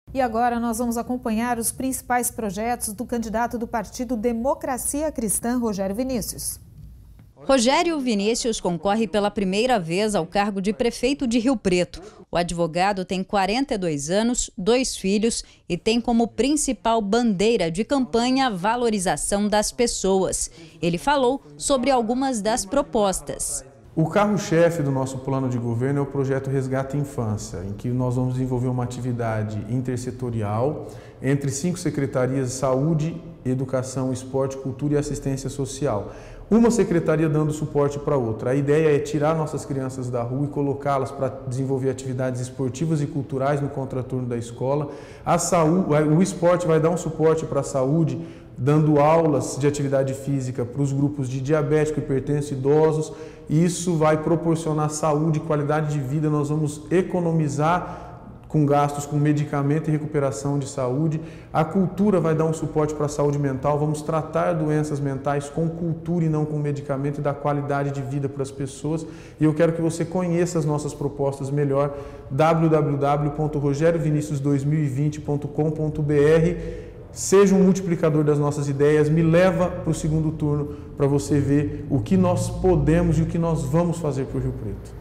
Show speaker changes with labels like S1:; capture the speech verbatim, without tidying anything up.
S1: E agora nós vamos acompanhar os principais projetos do candidato do Partido Democracia Cristã, Rogério Vinícius.
S2: Rogério Vinícius concorre pela primeira vez ao cargo de prefeito de Rio Preto. O advogado tem quarenta e dois anos, dois filhos e tem como principal bandeira de campanha a valorização das pessoas. Ele falou sobre algumas das propostas.
S3: O carro-chefe do nosso plano de governo é o projeto Resgate Infância, em que nós vamos desenvolver uma atividade intersetorial entre cinco secretarias: Saúde, Educação, Esporte, Cultura e Assistência Social. Uma secretaria dando suporte para outra. A ideia é tirar nossas crianças da rua e colocá-las para desenvolver atividades esportivas e culturais no contraturno da escola. A saúde, o esporte vai dar um suporte para a saúde, dando aulas de atividade física para os grupos de diabético, hipertenso, idosos. E isso vai proporcionar saúde e qualidade de vida. Nós vamos economizar com gastos com medicamento e recuperação de saúde. A cultura vai dar um suporte para a saúde mental. Vamos tratar doenças mentais com cultura e não com medicamento, e dar qualidade de vida para as pessoas. E eu quero que você conheça as nossas propostas melhor. w w w ponto rogério vinicius dois mil e vinte ponto com ponto b r. Seja um multiplicador das nossas ideias, me leva para o segundo turno para você ver o que nós podemos e o que nós vamos fazer para o Rio Preto.